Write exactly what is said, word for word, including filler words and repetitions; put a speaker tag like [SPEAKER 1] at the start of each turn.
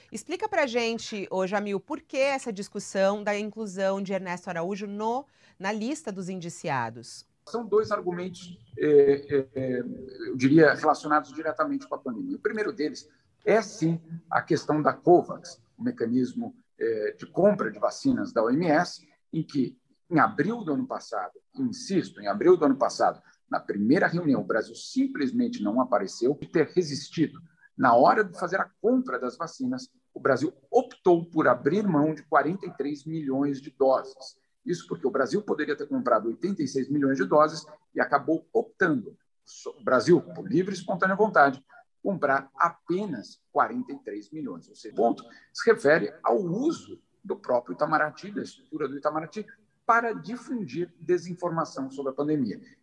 [SPEAKER 1] Explica pra gente, ô Jamil, por que essa discussão da inclusão de Ernesto Araújo no, na lista dos indiciados?
[SPEAKER 2] São dois argumentos, é, é, eu diria, relacionados diretamente com a pandemia. O primeiro deles é, sim, a questão da COVAX, o mecanismo é, de compra de vacinas da O M S, em que, em abril do ano passado, insisto, em abril do ano passado, na primeira reunião, o Brasil simplesmente não apareceu de ter resistido. Na hora de fazer a compra das vacinas, o Brasil optou por abrir mão de quarenta e três milhões de doses. Isso porque o Brasil poderia ter comprado oitenta e seis milhões de doses e acabou optando, o Brasil, por livre e espontânea vontade, comprar apenas quarenta e três milhões. Ou seja, ponto se refere ao uso do próprio Itamaraty, da estrutura do Itamaraty, para difundir desinformação sobre a pandemia.